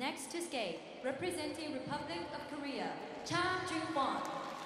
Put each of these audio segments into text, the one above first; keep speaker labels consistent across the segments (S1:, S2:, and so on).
S1: Next to skate, representing Republic of Korea, Cha Jung-won.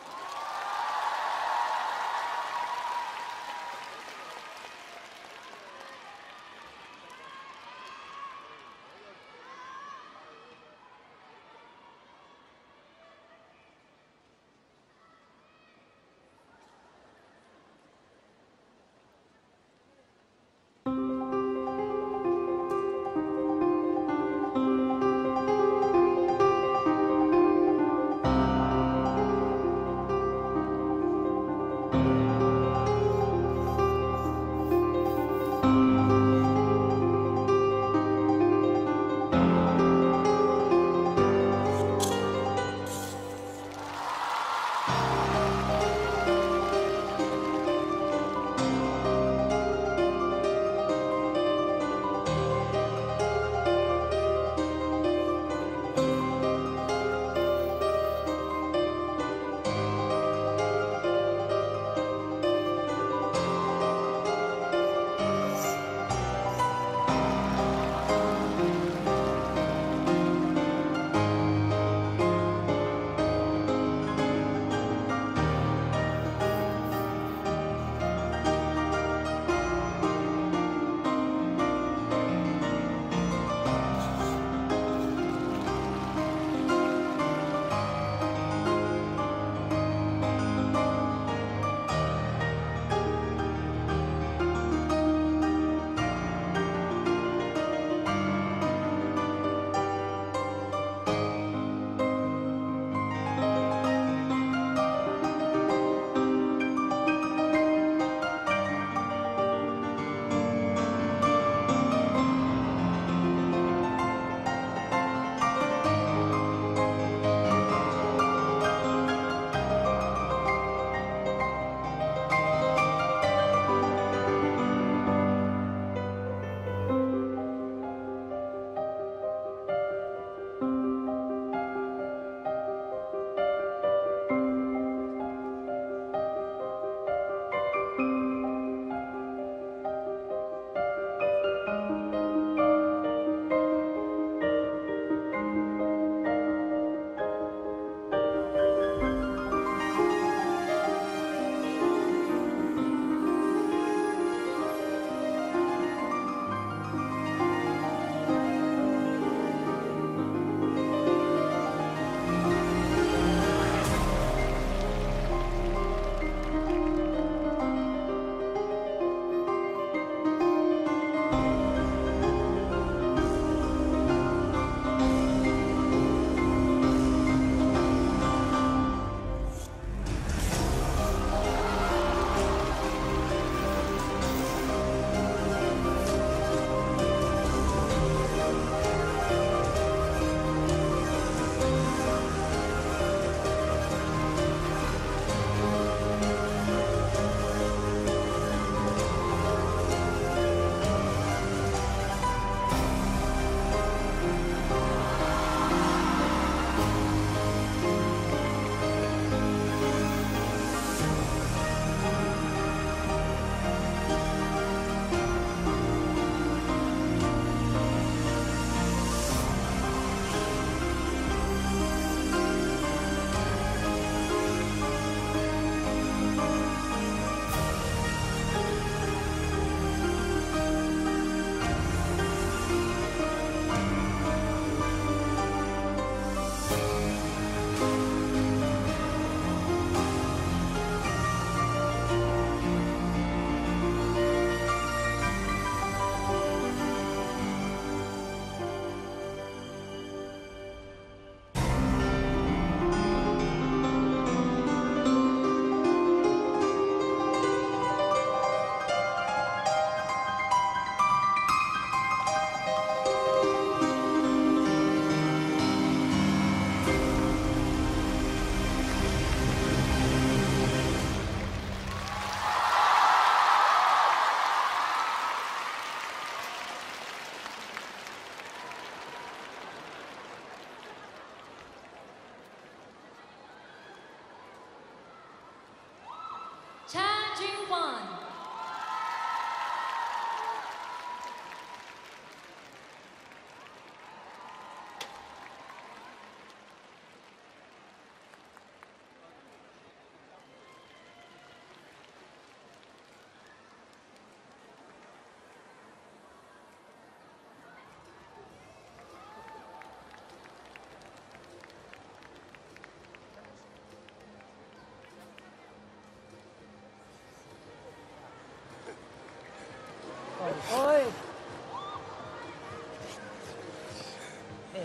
S1: Cha Jung-won.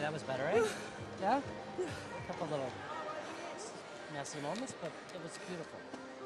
S2: that was better, eh? Yeah? A couple little messy moments, but it was beautiful.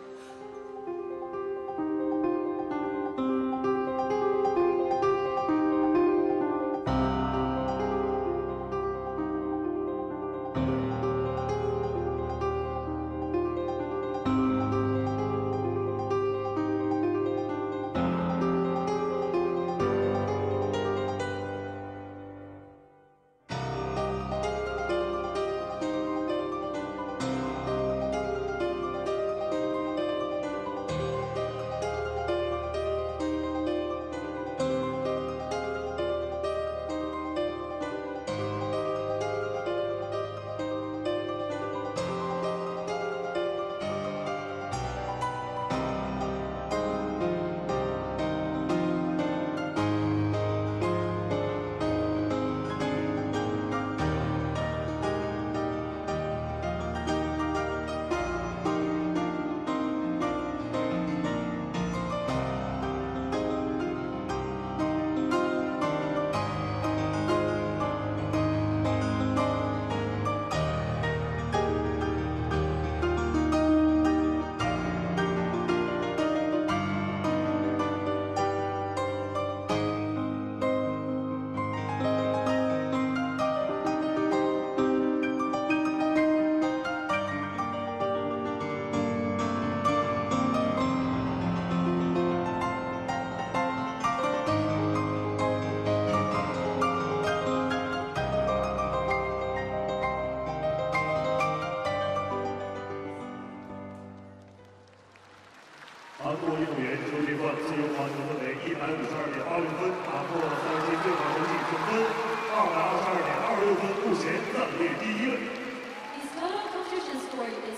S3: 韩国运动员邱俊焕最终完成了为152.86分，打破了赛季最好成绩总分222.26分，目前暂列第1位。
S1: His total competition score is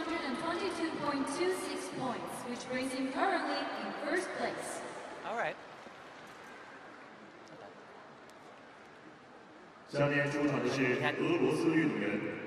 S1: 222.26 points, which brings him currently in first place.
S2: All right.
S3: 下面出场的是俄罗斯运动员